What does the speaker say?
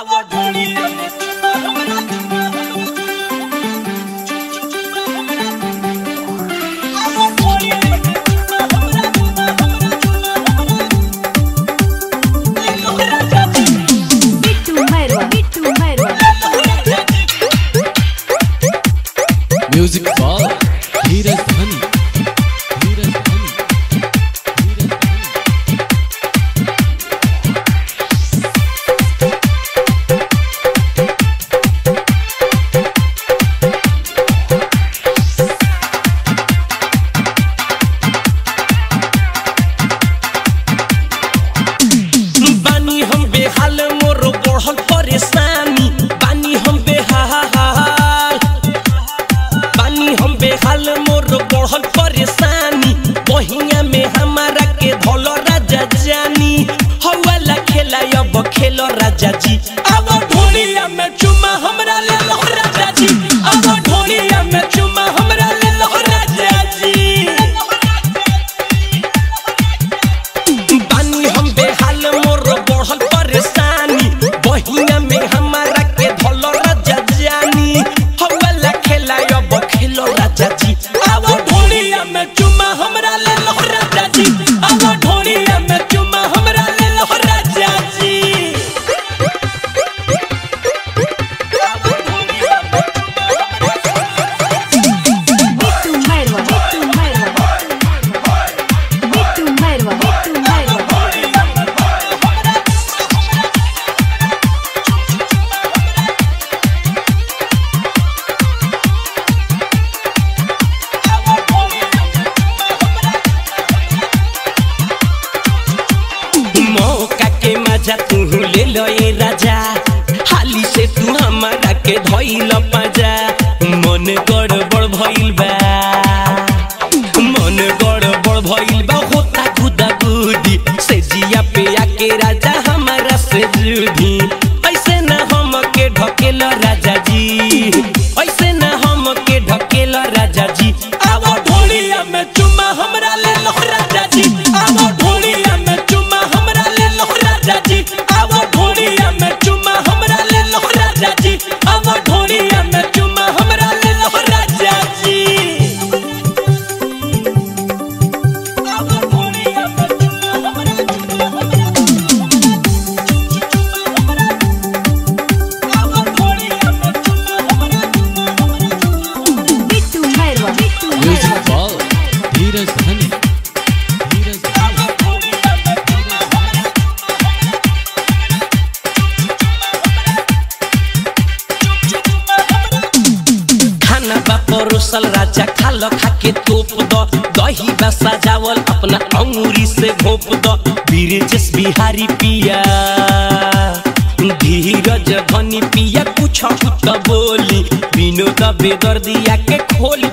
music ball धीरज धनी बानी हम बेहाल मोर बढ़ल परेशानी बानी हम बेहाल मोर बढ़ल परेशानी बहिया में हमारा के धल राजा जानी हवाला खेला अब खेल राजा जी अब ढोलिया में चुमा हमरा ले लो राजा जी अब ढोलिया में चुमा हमरा ले लो राजा जी बानी हम बेहाल मोर बढ़ल परेशानी बहिया में हमारा के धल राजा जानी हवाला खेला अब खेल राजा जी अब ढोलिया में चुमा हमरा ले लो राजा जी अब ढोलिया में चुमा हमरा ले लो राजा जी मौका के मजा तू ले लो ये राजा हाली से तू हमारा के धइल पाजा मन गड़बड़ भइल बा होता गुदा गुदी से जिया पे आके राजा हमारा से जुदी ऐसे ना हम के ढकेल राजा जी ऐसे ना हम के ढकेल राजा जी अब ढोलिया में चुमा हमरा ले लो राजा जी अब ढोलिया में चुमा हमरा ले लो राजा जी अब ढोलिया में चुमा हमरा ले लो राजा जी अब ढोलिया में चुमा हमरा ले लो राजा जी अब ढोलिया में चुमा हमरा म्यूजिक बॉल धीरज धनी खाना बा परोसल राजा खालो खाके तोप दो दही बा सजावल अपना अंगूरी से घोप दो बीरजस बिहारी पिया धीरज धनी पिया कुछ बोली विनोद बेदर्दिया के खोली